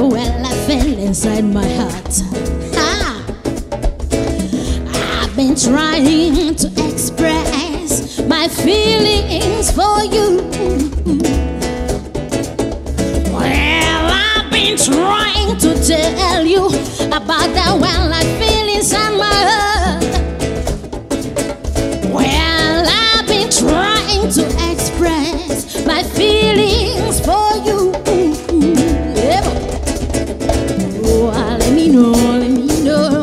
well I feel inside my heart. I've been trying to express my feelings for you. Well, I've been trying to tell you about that well I feel inside my heart. Well, I've been trying to express my feelings for you. Yeah. Oh, let me know, let me know.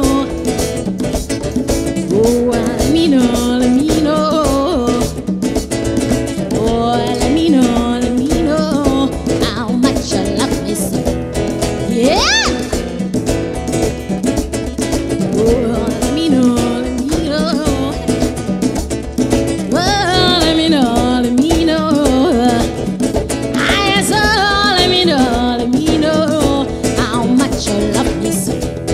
Oh, let me know, let me know. Oh, let me know how much you love me so. Yeah. Oh, let me know, let me know. Oh, let me know, let me know. I so let me know how much you love me so.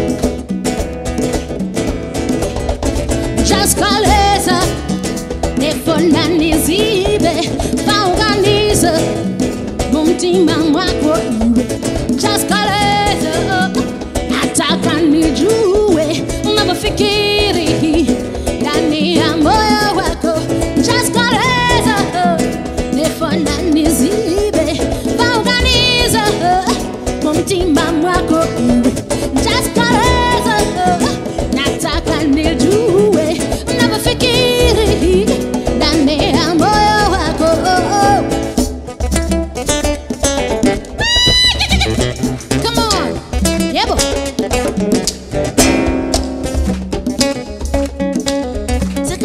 Just call us up, nefonanizibe, faunganiza, mumtima mwako iwe. Just call us up, nataka nijue, unavyofikiri ndani ya moyo wako. Just call us up, nefonanizibe, faunganiza, mumtima mwako iwe. Just call us up, nataka nijue, unavyofikiri ndani ya moyo wako. Come on, yebo. Saka.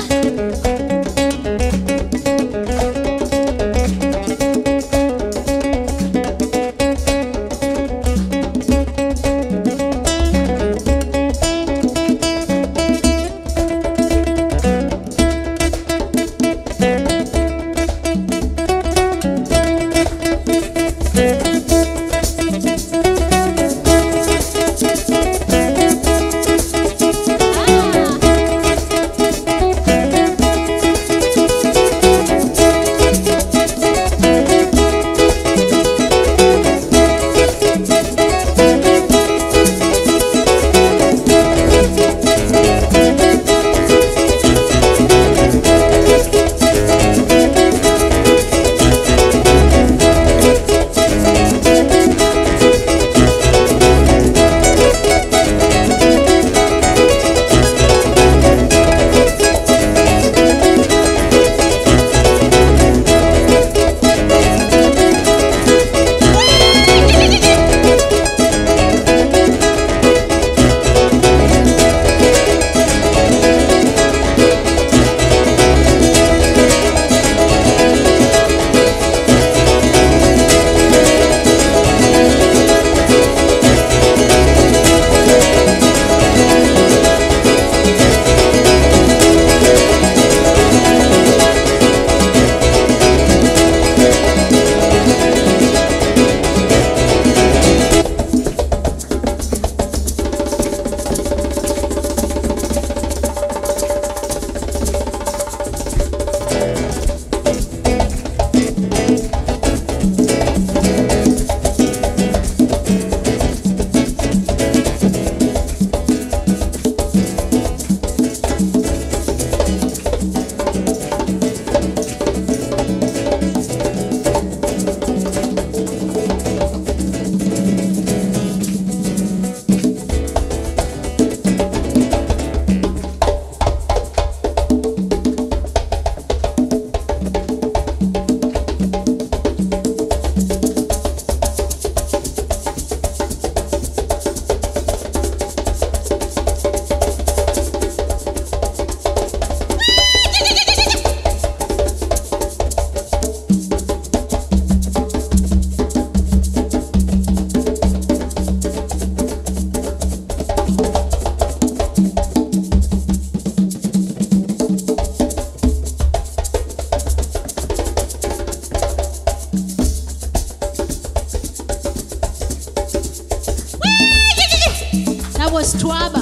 was Twaba.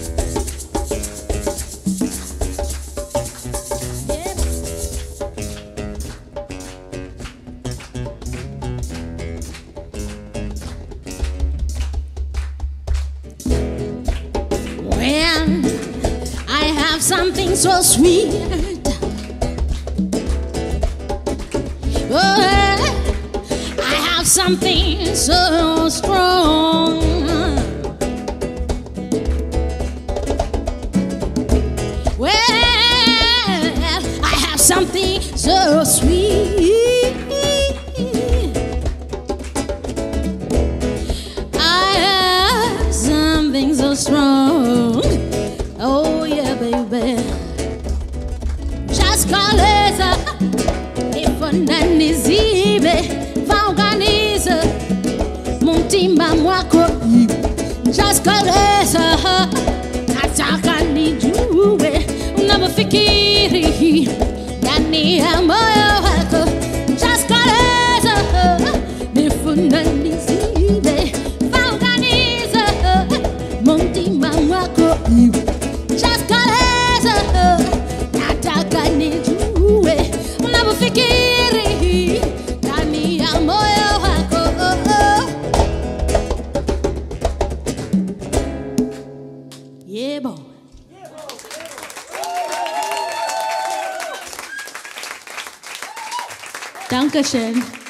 Yep. something so sweet. Oh, I have something so strong. Well, I have something so sweet. I have something so strong. Oh yeah, baby. Just call it if unanizibe vaunganiza muntima mwako. Just call it nataka nijue unavyofikiri ndani ya moyo wako. Just call it if unanizibe vaunganiza muntima mwako. Just call it nataka nijue unavyofikiri ndani ya moyo wako. Yeah, boy. Dankeschön.